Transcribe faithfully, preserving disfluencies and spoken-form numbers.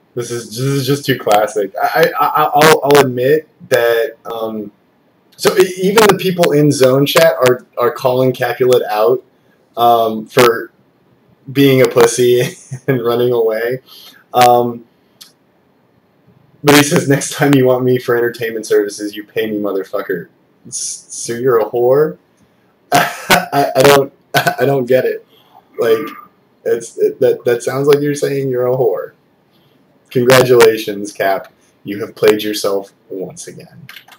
This is this is just too classic. I, I I'll I'll admit that. Um, so even the people in zone chat are are calling Capulet out um, for being a pussy and running away. Um, but he says next time you want me for entertainment services, you pay me, motherfucker. So you're a whore. I, I don't I don't get it. Like it's it, that that sounds like you're saying you're a whore. Congratulations, Cap. You have played yourself once again.